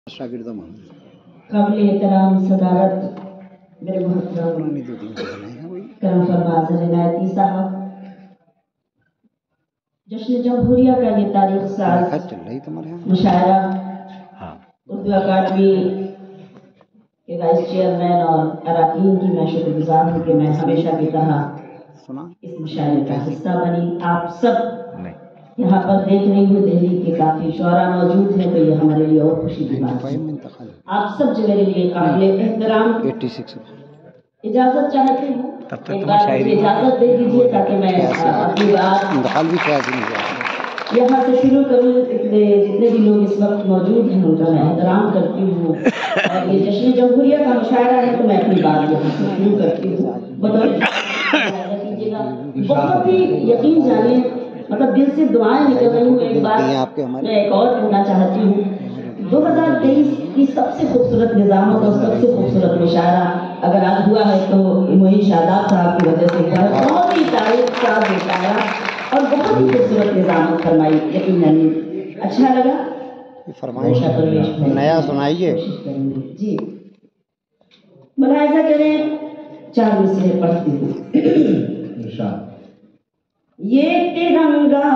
शागिर्दम काबिल एहतराम सदारत मेरे मोहतरम करम फरमाज़ इनायती साहब, जश्न जमहूरिया का ये तारीख साज मुशायरा उर्दू अकादमी के वाइस चेयरमैन और अरकान की मैं शुक्रगुजार हूँ कि मैं हमेशा की तरह इस मुशायरे का हिस्सा बनी। आप सब यहाँ पर देख रही हूँ दिल्ली के काफी शोरा मौजूद हैं, तो ये हमारे लिए और खुशी की बात है। आप सब जो मेरे लिए काबिल एहतराम इजाजत चाहती हूँ, एक बार मुझे इजाजत दे दीजिए ताकि मैं अपनी बात यहाँ से शुरू करूँ। जितने भी लोग इस वक्त मौजूद हैं उनका मैं एहतराम करती हूँ और ये जश्न जमहूरिया का मुशायरा है तो मैं अपनी बात यहाँ से शुरू करती हूँ। कीजिएगा, बहुत ही यकीन जानिए, मतलब दिल से दुआएं निकल रही हूँ। एक बात मैं एक और कहना चाहती हूँ, 2023 की सबसे खूबसूरत निज़ामत और सबसे खूबसूरत मुशायरा अगर आज हुआ है तो मोइन शादाब साहब की वजह से हुआ है। बहुत ही तारीफ का मुशायरा और बहुत ही खूबसूरत निज़ामत फरमाई, यकीनन अच्छा लगा। फरमाइश नया सुनाइए जी, मुलाहिज़ा करें, 4 मिसरे पढ़ती हूँ। ये तिरंगा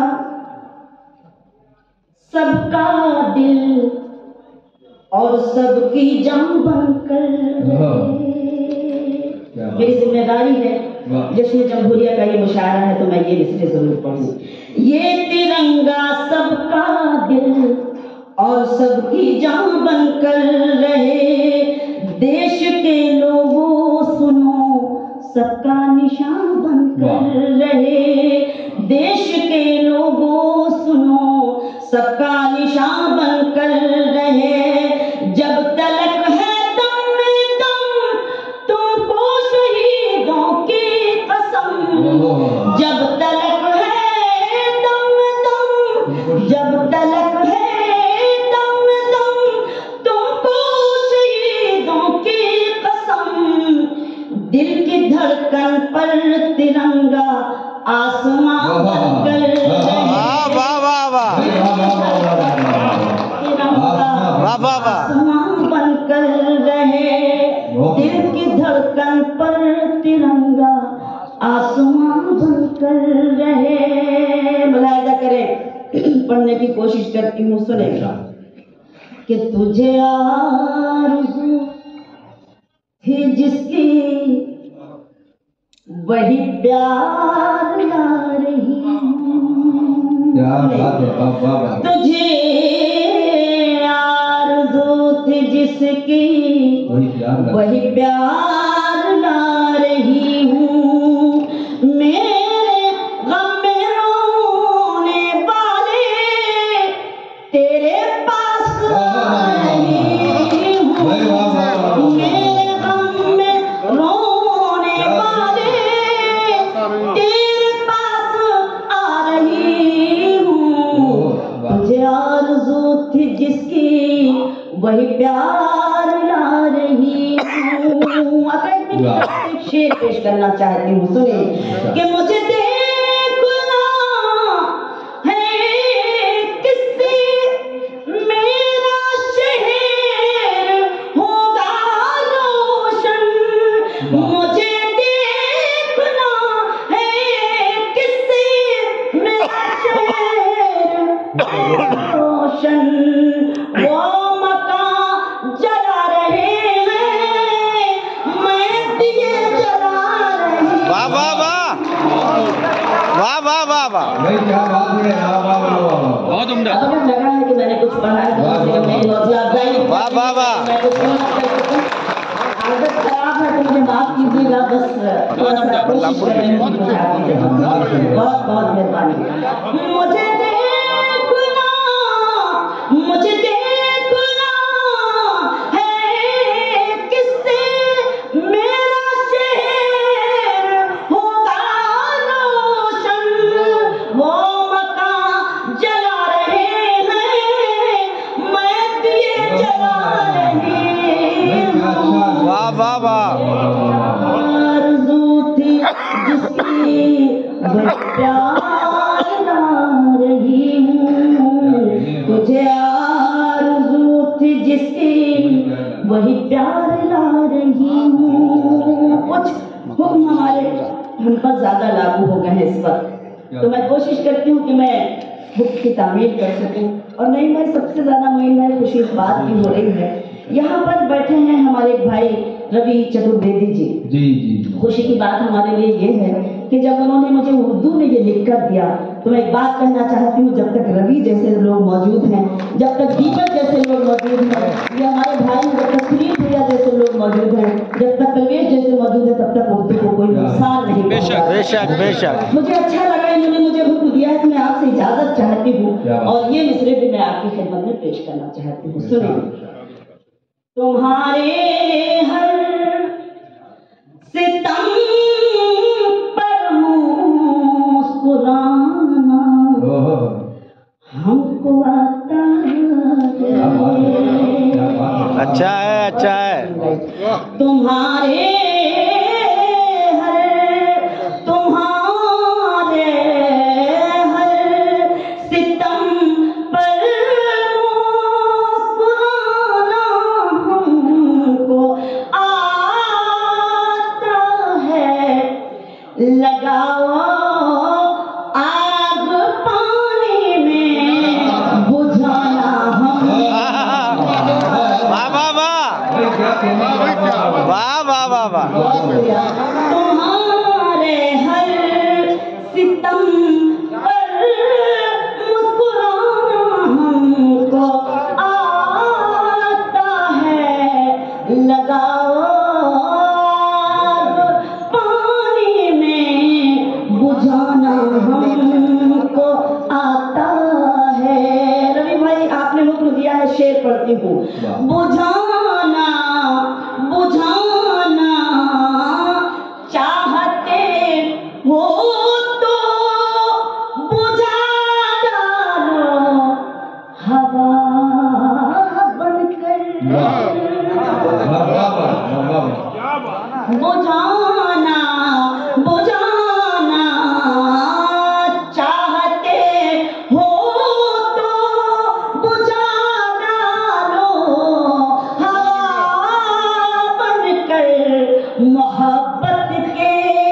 सबका दिल और सबकी जान बनकर मेरी जिम्मेदारी है। जश्न जमहूरिया का ये मुशायरा है तो मैं ये मिसरे जरूर पढ़ूं। ये तिरंगा सबका दिल और सबकी जान बनकर रहे, देश के लोगों सुनो सबका निशान बनकर रहे, देश के लोगों सुनो सबका निशान बनकर रहे। जब तलक है दम में दम तुमको शहीदों की कसम, जब तलक है दम में दम, जब तलक है दम में दम तुमको शहीदों की कसम। दिल की धड़कन पर तिरंगा आसमां बनकर आसमां बनकर रहे, दिल की धड़कन पर तिरंगा आसमां बनकर रहे। मुलाहिज़ा करें, पढ़ने की कोशिश करती हूँ, सुनेगा कि तुझे आरज़ू थी जिसकी वही प्यार ला रही हूँ, तुझे आरज़ू थी जिसकी वही प्यार ला रही हूँ। मेरे गम में रोने वाले तेरे पास आ रही हूँ, मेरे गम में रोने वाले तेरे पास आ रही हूँ। तुझे आरज़ू थी जिसकी वही प्यार ला रही हूँ। एक शेर पेश करना चाहती हूँ, सुने कि मुझे देखना है किससे मेरा शहर होगा रोशन, मुझे देखना है किससे मेरा शहर रोशन। वो मकान जला रहे हैं, मैं दिए जला रही। वाह वाह वाह वाह वाह वाह वाह, बहुत उम्दा। अब मुझे लगा है कि मैंने कुछ पढ़ा है तो मेरी हौसला अफजाई। वाह वाह वाह, मैं कुछ आदत खराब है तो मुझे माफ कीजिएगा, बस थोड़ा सा कोशिश कर रही हूँ। बहुत बहुत मेहरबानी। मुझे देखना, मुझे देखना है किससे मेरा शहर होगा रोशन। वो मकान जला रहे हैं, मैं दिए जला रही हूँ। वाह वाह वाह, आरज़ू थी जिसकी वह प्यार ला रही हूँ, तुझे आरज़ू थी जिसके वही प्यार ला रही हूँ। कुछ हुक्म हमारे हम पर ज्यादा लागू हो गए हैं इस वक्त, तो मैं कोशिश करती हूँ कि मैं हुक्म की तामील कर सकूँ। और नहीं भाई, सबसे ज्यादा मोइन भाई खुशी इस बात की हो रही है, यहाँ पर बैठे हैं हमारे भाई रवि चतुर्वेदी जी। जी। खुशी की बात हमारे लिए ये है कि जब उन्होंने मुझे उर्दू में ये लिख कर दिया, तो मैं एक बात कहना चाहती हूँ, जब तक रवि जैसे लोग मौजूद हैं, जब तक दीपक जैसे लोग मौजूद हैं, ये हमारे भाई जब तक सुनील भैया जैसे लोग मौजूद हैं, जब तक प्रवेश जैसे मौजूद है, तब तक उर्दू को कोई नुकसान नहीं। बेशक बेशक बेशक। मुझे अच्छा लगा, इन्होंने मुझे हुक्म दिया है कि मैं आपसे इजाजत चाहती हूँ, और ये मिसरे भी मैं आपकी खिदमत में पेश करना चाहती हूँ। सुनिए। तुम्हारे हर सितम पर मुस्कुराना हमको आता है। अच्छा है, अच्छा है। तुम्हारे लगाओ आग पानी में बुझाना हम। वाह वाह वाह वाह वाह वाह वाह। तुम्हारे हर सितम पर मुस्कुराना हमको आता है। लगाओ बुझाना हमको आता है। रवि भाई आपने हुक्म दिया है, शेर पढ़ती हूँ। बुझाना बुझाना चाहते हो तो बुझा डालो हवा बनकर। बुझाना बुझाना चाहते हो तो बुझा डालो हवा बनकर। मोहब्बत के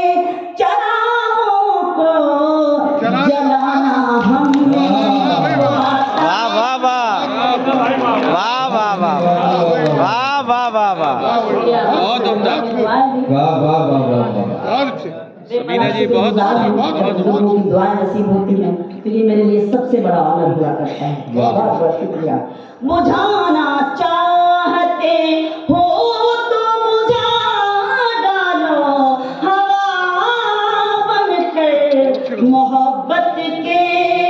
चरागों को जलाना हम। वाह वाह वाह वाह वाह वाह वाह वाह वाह वाह। बहुत उम्दा। वाह वाह वाह वाह। समीना जी बहुत लोगों की दुआएं नसीब होती हैं, तो ये मेरे लिए सबसे बड़ा ऑनर हुआ करता है। बहुत बहुत शुक्रिया। बुझाना चाहते हो तो बुझा डालो हवा बनकर। मोहब्बत के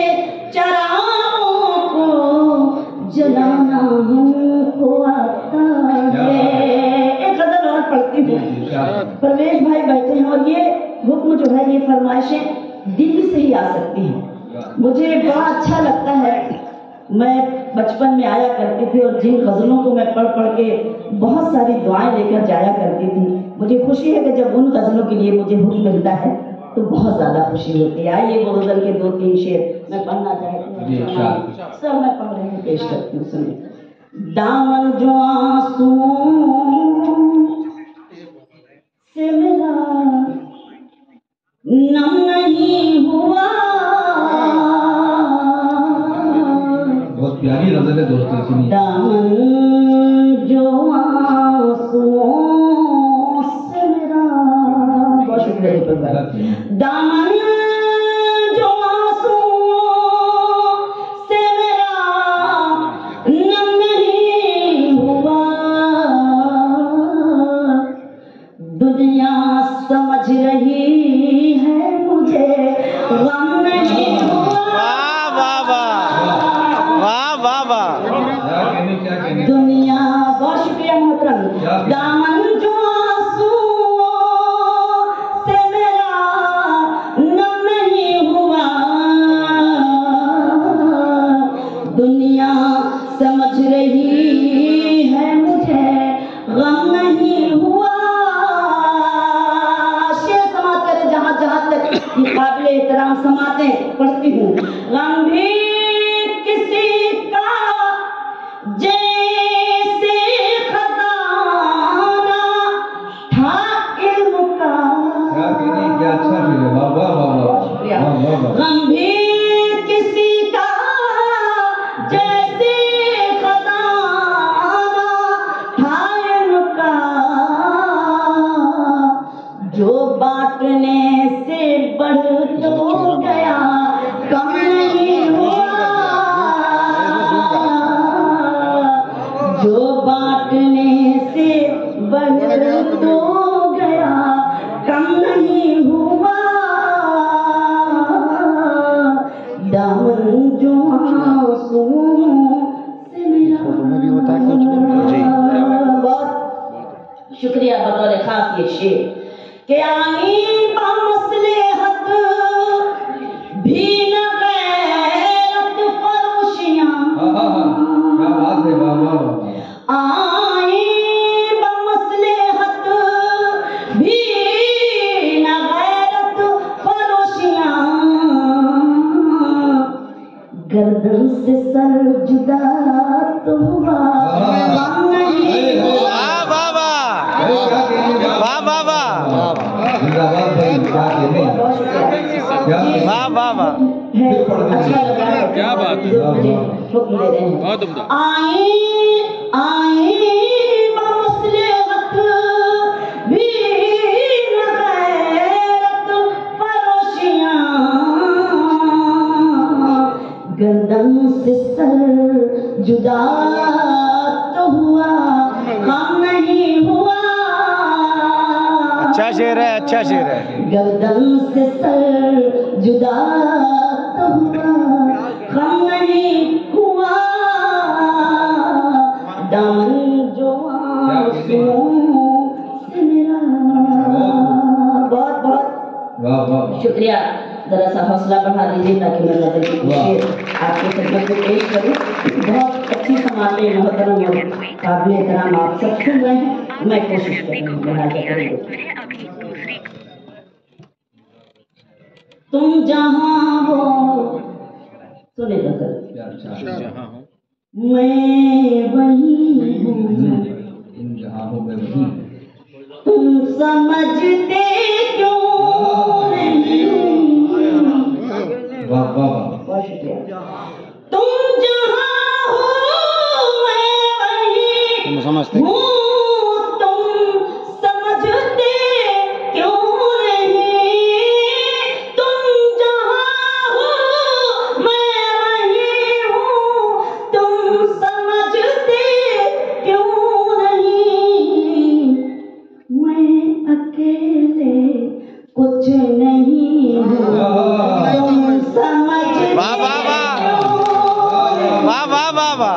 चरागों को जलाना हमको आता है। एक गजल और पढ़ती हूँ। प्रवेश भाई बैठे हैं, और ये हुक्म जो है, ये फरमाइशें दिल्ली से ही आ सकती हैं। मुझे बड़ा अच्छा लगता है। मैं बचपन में आया करती थी, और जिन गजलों को मैं पढ़ पढ़ के बहुत सारी दुआएं लेकर जाया करती थी, मुझे खुशी है कि जब उन गजलों के लिए मुझे हुक्म मिलता है तो बहुत ज्यादा खुशी होती है। आइए वो गजल के 2-3 शेर मैं पढ़ना चाहती हूँ। सब मैं पढ़ रही हूँ, पेश करती हूँ, सुनिए। दामन जो आंसुओं से मेरा नम नहीं हुआ। बहुत प्यारी गजल है दोस्तों, सुनिए। दामन जो आंसुओं से मेरा, बहुत शुक्रिया दीपक भाई। दामन जो आंसुओं से मेरा नम नहीं हुआ। दुनिया समझ रही है मुझे गम नहीं हुआ। वाह वाह वाह वाह वाह। दुनिया, बहुत शुक्रिया मोहतरम। दामन जो आंसुओं से मेरा नम नहीं हुआ। दुनिया समझ रही है मुझे गम नहीं हुआ। ये काबिल एहतराम समातें पढ़ती हूँ। गम भी किसी का जैसे जो बांटने से बढ़ तो गया, कम नहीं हुआ। दामन जो आंसुओं से मेरा। बहुत शुक्रिया बतौर खास ये शेर के आई बमसलेहत भी न गैरत फरोशियां। क्या बात है, वाह वाह वाह। आई बमसलेहत भी न गैरत फरोशियां। गर्दन से सर जुदा तो हुआ, वाह वाह वाह, क्या बात है, बहुत उम्दा। आई बमसलेहत भी न गैरत फरोशियां। गर्दन से सर जुदा तो हुआ, हम नहीं हुआ। अच्छा शेर है, अच्छा शेर है। गर्दन से सर जुदा तो हुआ, हम नहीं हुआ। दामन जो आंसुओं से मेरा। बहुत बहुत शुक्रिया। जरा सा हौसला बढ़ा दीजिए ताकि मैं नजर की शेर आपके खिदमत में पेश करूं। बहुत अच्छी समाते मोहतरम और काबिल एहतराम आप सब सुन रहे हैं, मैं कोशिश करूंगी। तुम जहाँ हो, सुने सर, मैं वहीं हूँ। तुम जहाँ हो मैं वहीं। तुम समझते क्यों नहीं? वाह वाह, बहुत शुक्रिया। तुम जहाँ हो मैं वहीं समझते हूँ। तुम समझते क्यों नहीं? तुम जहाँ हो मैं वहीं हूँ। तुम समझते क्यों नहीं? मैं अकेले कुछ नहीं हूँ। तुम समझते वाह वाह वाह, वाह वाह वाह वाह।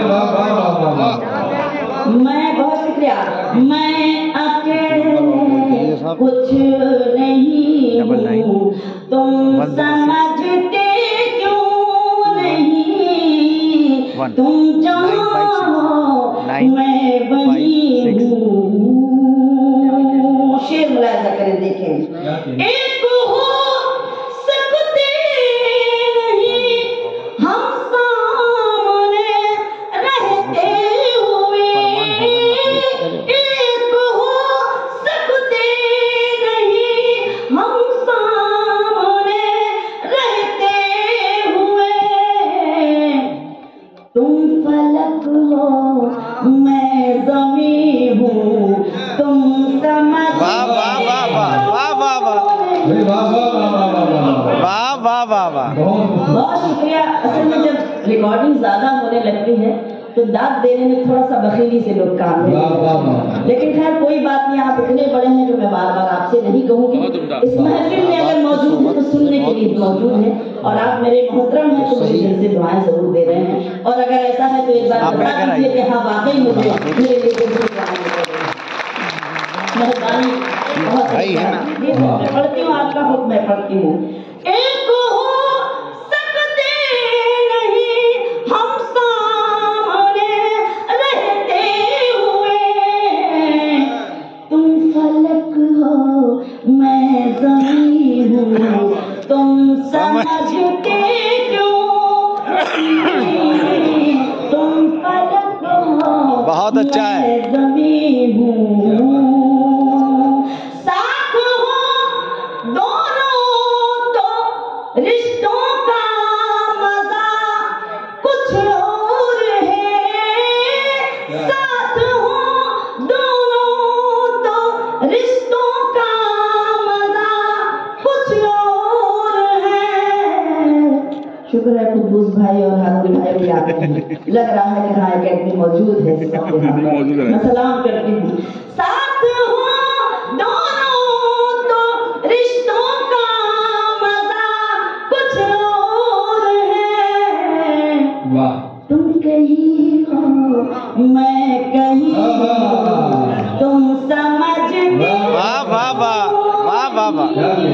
मैं बहुत शुक्रिया। मैं अकेले कुछ नहीं हूँ। तुम समझते क्यों नहीं? तुम जहाँ हो मैं वहीं हूँ। शेर मुलायजा करें, देखें। एक हो सकते नहीं हम सामने रहते हुए। एक हो सकते नहीं हम सामने रहते हुए। तुम फलक हो मैं ज़मीं हूँ। तुम समझ वाह वाह वाह वाह, वाह वाह वाह, वाह वाह वाह वाह। बहुत शुक्रिया। असल में जब रिकॉर्डिंग ज्यादा होने लगती है तो दाद देने में थोड़ा सा बखीली से लोग काम लेते हैं, लेकिन खैर कोई बात नहीं। आप इतने बड़े हैं जो मैं बार बार आपसे नहीं कहूँगी। इस महफिल में अगर मौजूद है तो सुनने के लिए मौजूद है, और आप मेरे मोहतरम हैं तो मुझे दिल से दुआएं जरूर दे रहे हैं। और अगर ऐसा है तो एक बार बता दीजिए कि हाँ वाकई मुझे मेरे लिए दिल से दुआएं दे रहे हैं। मेहरबानी बहुत है। मैं पढ़ती हूँ, आपका हुक्म मैं पढ़ती हूँ। एक हो सकते नहीं हम सामने रहते हुए। तुम फलक हो मैं ज़मीं हूँ। तुम समझते क्यों नहीं? तुम फलक हो बहुत अच्छा है। मैं ज़मीं हूँ। साथ हो दोनों तो रिश्तों का मजा कुछ और है। साथ हो दोनों तो रिश्तों का मजा कुछ और है। शुक्र है कुद्दूस भाई और हारून भाई भी आते हैं। लग रहा है कि हाँ एकेडमी मौजूद है। मैं सलाम करती हूँ। साथ हो दोनों तो रिश्तों का मजा कुछ और है। तुम कहीं हो मैं कहीं तुम समझते वाह वाह वाह वाह वाह वाह।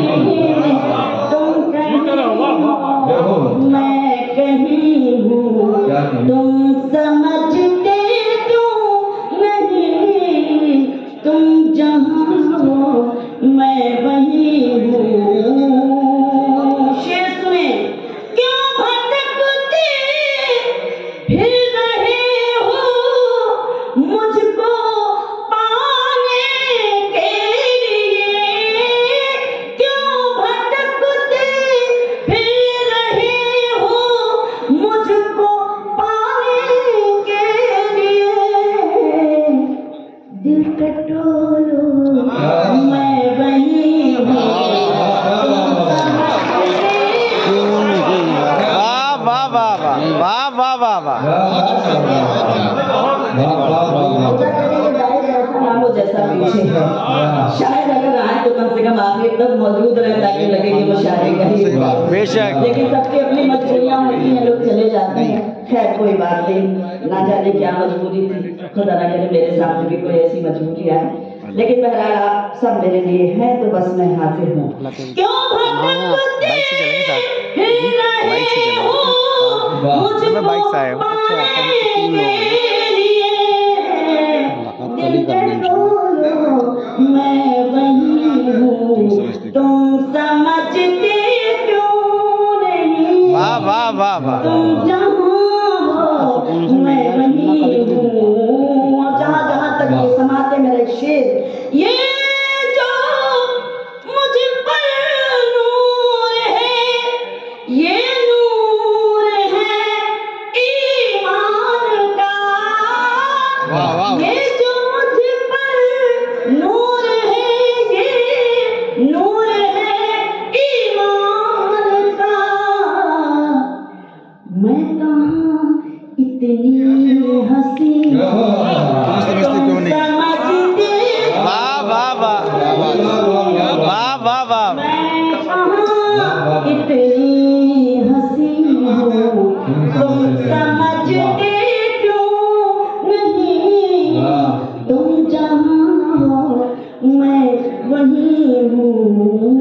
तुम कहीं हो मैं कहीं हूँ तुम समझते क्यों नहीं। तुम जहाँ हो मैं वहीं हूँ। शेर सुने। क्यों भटकते फिर रहे हो मुझको पाने के लिए। क्यों भटकते फिर रहे हो मुझको पाने के लिए। दिल टटोलो मैं वहीं हूँ। वाह वाह वाह वाह वाह वाह वाह वाह। जैसा पीछे है शायद अगर आए तो कम से कम आखिर तक मौजूद रहे ताकि लगे कि वो शायरी का ही हुआ। बेशक। लेकिन सबकी अपनी मजबूरियां होती हैं, लोग चले जाते हैं। खैर कोई बात नहीं, ना जाने क्या मजबूरी थी, खुदा ना करे मेरे सामने भी कोई ऐसी मजबूरी आए। लेकिन बहरहाल आप सब मेरे लिए हैं तो बस मैं हाजिर हूँ। क्यों भटकते फिर रहे हो मुझको पाने के लिए। दिल टटोलो मैं वहीं हूँ तुम समझते क्यों नहीं। वाह वाह वाह वाह। तुम जहाँ हो मैं वहीं हूँ। और जहाँ जहाँ तक ये समाते मेरा शेर, ये जो मुझ पर नूर है ये नूर है ईमान का। वाह वाह। ये जो मुझ पर नूर है ये नूर है ईमान का। मैं कहाँ इतनी हंसी तुम समझते। वाह वाह वाह वाह वाह वाह। मैं कहाँ इतनी हंसी हूँ तुम समझते क्यों नहीं। तुम जहाँ हो मैं वहीं हूँ।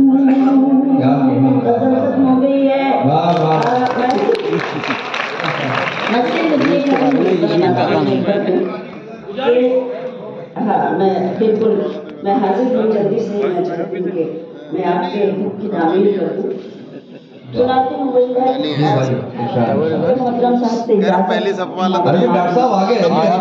गजल खत्म हो गई है। हाँ मैं बिल्कुल मैं हाजिर हूँ जल्दी से। मैं चाहती हूँ कि मैं आपके दुख की तामीर कर दूँ। सुनाती हूँ वही मोहतरम साहब से पहले सब वाला डॉक्टर साहब आगे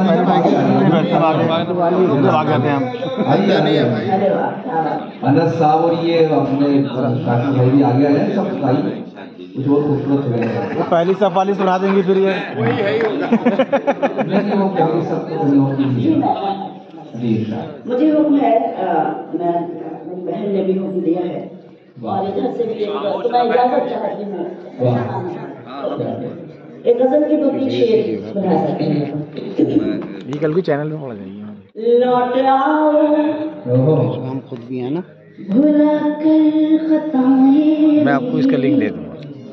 अनस साहब और ये अपने काकी भाई भी आगे आ जाए सब भाई कुछ और खूबसूरत हो गया। वो पहली सब वाली सुना देंगी फिर ये। वही है ही होगा। नहीं वो पहले सब मुझे हुक्म है। मैं मेरी बहन ने भी हुक्म दिया है और इधर से भी तो मैं इजाजत चाहती हूँ। एक गजल की 2-3 शेर बना सकते हैं। ये कल भी चैनल में पड़ जाएगी। लौट आओ हम खुद भी है ना। भुला कर खताएं मैं आपको इसका लिंक दे दूँगा।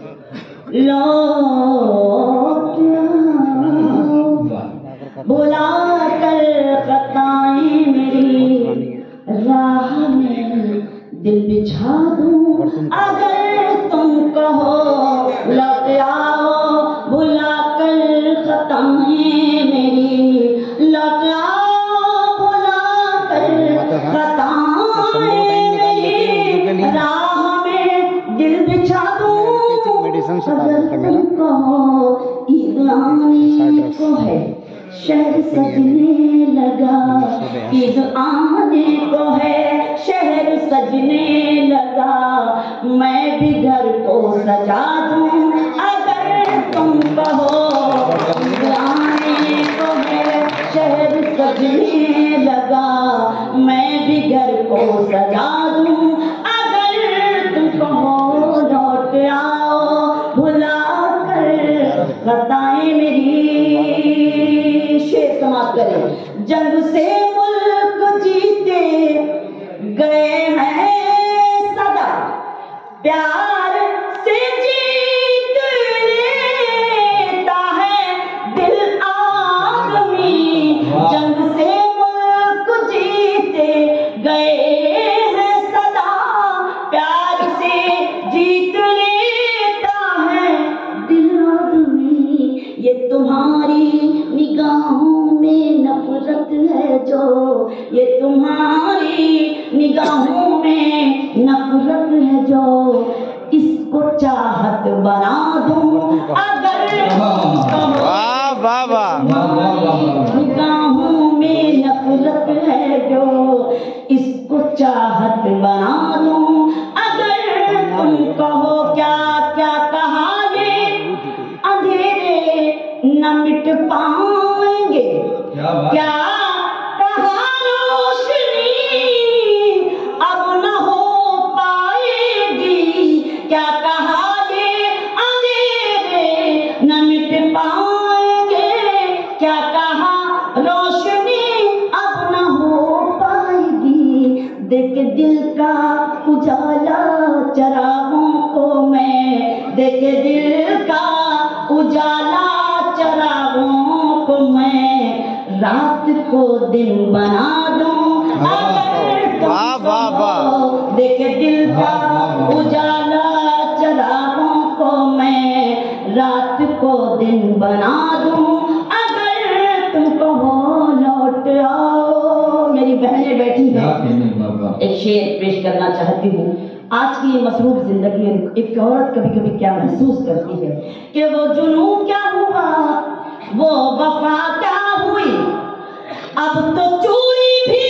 लौट आओ भुला कर खताएं मेरी राह में दिल बिछा दूं अगर तुम कहो। लौट आओ भुला कर खताएं मेरी लौट आओ भुला कर खताएं मेरी राह में दिल बिछा दूं अगर तुम कहो। ईद आने को है शहर सजने लगा। ईद आने को है शहर सजने लगा। मैं भी घर को सजा दूं अगर तुम कहो। ईद आने को है शहर सजने लगा। मैं भी घर को सजा दूं अगर तुम कहो। लौट आओ भुला कर खताएं मेरी समाप्त करें। जंग से मुल्क जीते गए हैं सदा, प्यार से जीत लेता है दिल आदमी। जंग से मुल्क जीते गए हैं सदा, प्यार से जीत लेता है दिल आदमी। ये तुम्हारी निगाहों में नफरत है जो, ये तुम्हारी निगाहों में नफरत है जो, इसको चाहत बना दूं अगर वाह वाह वाह। निगाहों में नफरत है जो, इसको चाहत बना दूं अगर तुम कहो क्या क्या कहा ये अंधेरे न मिट पाएंगे, क्या कहा रोशनी अब न हो पाएगी, क्या कहा ये अंधेरे न मिट पाएंगे, क्या कहा रोशनी अब न हो पाएगी। देख दिल का उजाला चरागों को मैं, देख दिल का उजाला चरागों को मैं, रात को दिन बना दूं अगर वाह वाह वाह। देख दिल का उजाला चरागों को मैं, रात को दिन बना दूं अगर तुम कहो लौट आओ। मेरी बहनें बैठी हैं, एक शेर पेश करना चाहती हूँ। आज की ये मसरूफ जिंदगी में एक औरत कभी कभी क्या महसूस करती है कि वो जुनूं क्या हुआ, वो वफा क्या हुई, अब तो चूड़ी भी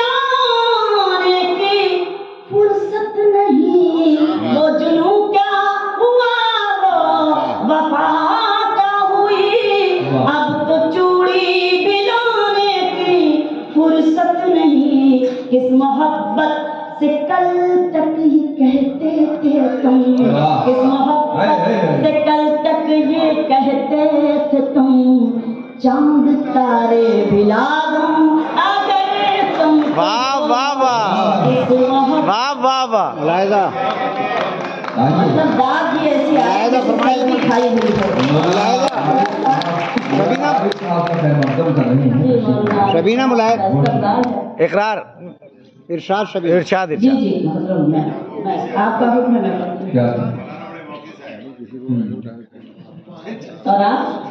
लाने की फुर्सत नहीं। वो जुनूं क्या हुआ, वो वफा क्या हुई, अब तो चूड़ी भी लाने की फुर्सत नहीं। किस मोहब्बत से कल तक ये कहते थे तुम, किस मोहब्बत से कल तक ये कहते थे तुम, चांद तारे बिला दूं अगर तुम। वाह वाह वाह वाह वाह वाह। लायदा मतलब दाद भी ऐसी लायदा फरमाइश में खाई हुई है। लायदा शबीना मुलायम इकरार इरशाद शबीना इरशाद जी जी मतलब मैं आपका हुक्म है मैं करती क्या हूँ। और आप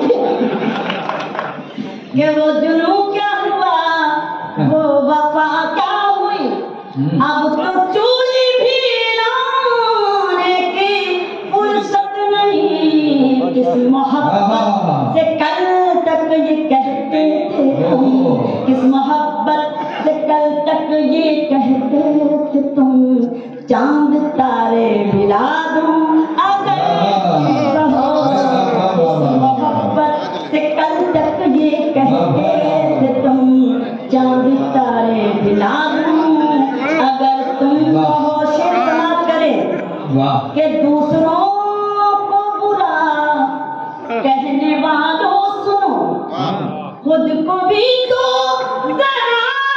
कि वो जुनूं क्या हुआ, वो वफा क्या हुई, अब तो चूड़ी भी लाने की फुर्सत नहीं। किस मोहब्बत से कल तक ये कहते थे तुम, किस मोहब्बत से कल तक ये कहते थे तुम, चांद तारे मिला दूं अगर कहो। मोहब्बत से कल तक ये कहते थे तुम, चांद तारे मिला दूं अगर तुम कहो। शेर समाप्त करें कि दूसरों को बुरा कहने वालों सुनो, खुद को भी तो जरा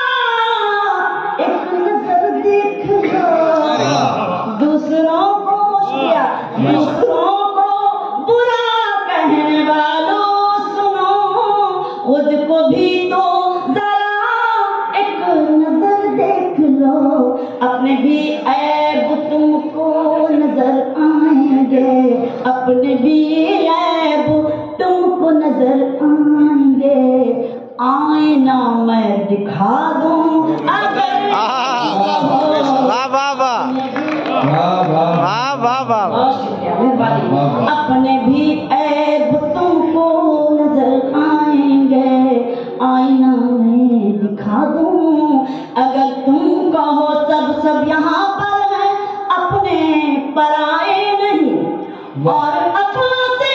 एक नजर देख लो। दूसरों को शुक्रिया, दूसरों को बुरा कहने वालों सुनो, खुद को भी तो जरा एक नजर देख लो। अपने भी ऐब तुमको नजर आएंगे, अपने भी ऐब तुमको नजर आएंगे। आईना मैं दिखा दूं अगर वाह वाह वाह वाह वाह वाह। अपने भी ऐब तुमको नजर आएंगे, आईना मैं दिखा दूं अगर तुम कहो। सब यहाँ पर है, अपने पराए नहीं, और अपनों से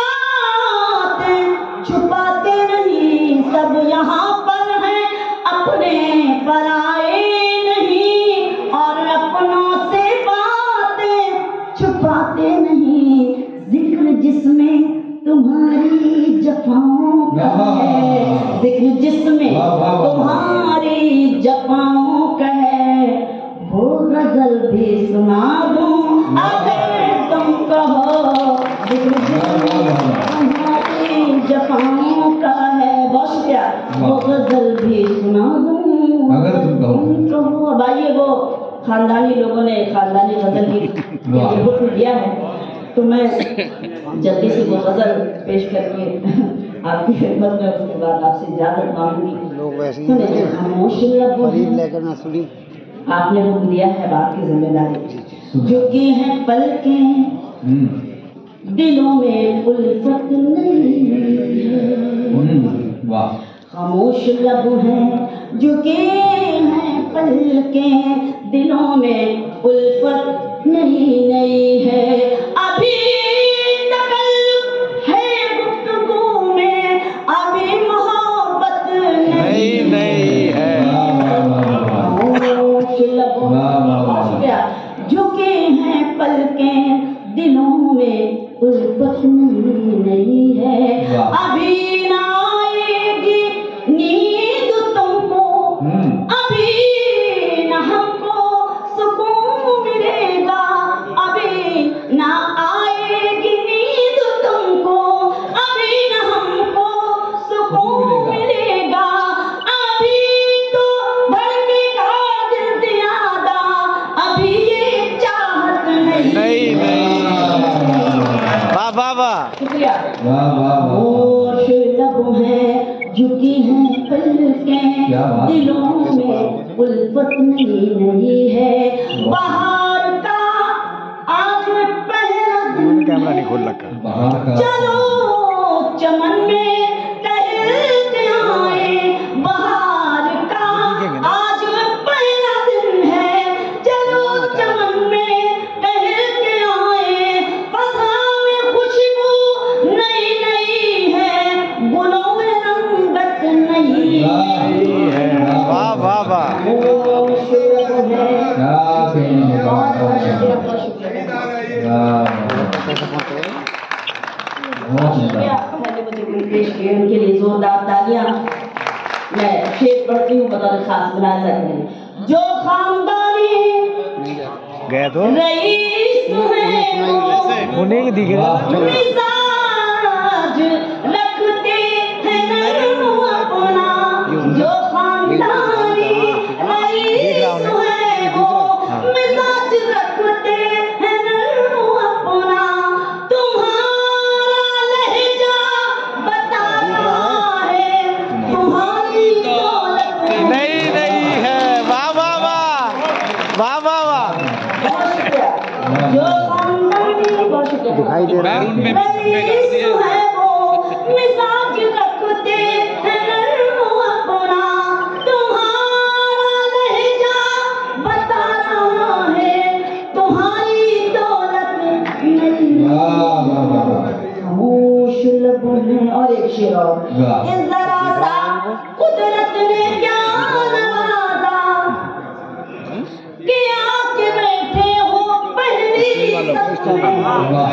बातें छुपाते नहीं। सब यहाँ पर है, अपने पराए नहीं, और अपनों से बातें छुपाते नहीं। जिक्र जिसमें तुम्हारी जफाओं का है, जिक्र वो गजल भी सुना दूं अगर तुम कहो। अब आइए, वो खानदानी लोगों ने खानदानी गजल की हुक्म दिया है, तो मैं जल्दी से वो गजल पेश करके आपकी खिदमत में, उसके बाद आपसे इजाजत मांगूंगी। लोग वैसे सुने, खामोश लब फरीद लेकर ना सुनी। आपने हुक्म दिया है, बात की जिम्मेदारी। झुकी हैं पलकें, दिलों में उल्फत नहीं है। वाह। खामोश लब हैं, झुके हैं पलकें, दिलों में उल्फत नहीं है। अभी तकल्लुफ़ है गुफ्तगू में, अभी मोहब्बत नहीं है। खामोश लब हैं, झुके हैं पलकें, दिलों में उल्फत नहीं है। अभी ना आएगी नींद तुमको, अभी ना हमको सुकून मिलेगा, अभी ना आएगी नींद तुमको, अभी ना हमको सुकून मिलेगा। अभी तो धड़केगा दिल ज़्यादा, अभी ये चाहत नहीं। वाह वाह। शुक्रिया। खामोश लब हैं, झुकी हैं पलकें, दिलों में उल्फत नहीं है। बाहर का आज पहला दिन, कैमरा नहीं खोल रखा। चलो चमन में टहलते आए। बाहर का आज पहला दिन है, चलो चमन में टहलते आए। फज़ा में खुशबू नई नई है, गुलों में रंगत नहीं है। वाह वाह वाह। खामोश लब हैं। मैंने मुझे कोई पेश किए, उनके लिए जोरदार तालियां। मैं शेर पढ़ती हूँ बतौर खास बनाए सकते हैं। जो खानदानी गया तो रईस है वो उन्हें दिख रहा। मिजाज रखते हैं नरम अपना। जो खानदानी रईस है वो मिजाज रखते हैं नरम अपना। तुम्हारा लहजा बता रहा है, तुम्हारी दौलत नहीं नहीं है। वाह वाह वाह। वाह वाह वाह। जो खानदानी दिखाई दे रहा है। रईस है वो मिजाज रखते हैं नरम अपना। तुम्हारा लहजा बता रहा है, तुम्हारी दौलत नहीं। खामोश लब हैं। और एक शेर और। इस जरा सा कुदरत ने क्या नवाजा, कि आके बैठे हो पहली सफ में।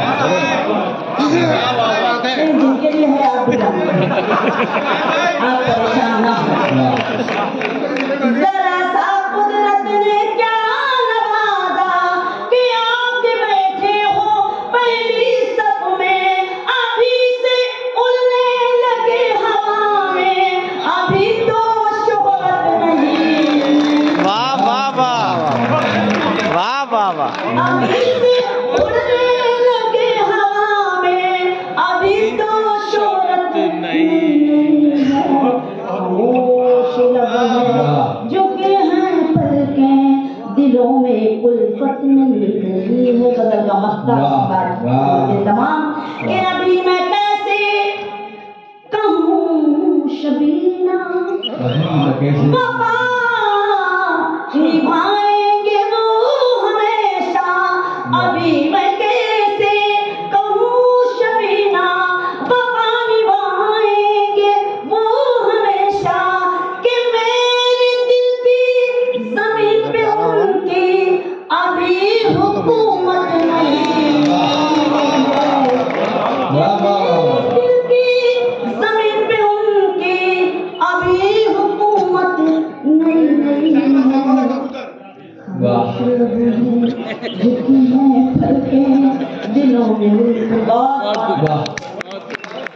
जिनके लिए है आप भी जानते हैं, आप परेशान ना हो। जरा सा कुदरत ने क्या नवाजा, कि आके बैठे हो पहली सफ में। अभी से उड़ने लगे हवा में, अभी तो शोहरत नहीं। वाह वाह वाह। वाह वाह वाह। अभी से उड़ने लगे हवा में, अभी तो शोहरत नहीं है। खामोश लब हैं, झुके हैं पलकें, दिलों में उल्फत नहीं है। गजल का मख्ता तमाम कि अभी मैं कैसे कहूँ शबीना, वफा निभाएंगे वो हमेशा। अभी मैं कैसे कहूँ शबीना, वफा निभाएंगे वो हमेशा। कि मेरे दिल की जमीन पे उनकी अभी हुकूमत नहीं है। दिल की जमीन पे उनकी अभी हुकूमत नहीं है। झुकी हैं पलकें, दिलों में उल्फत।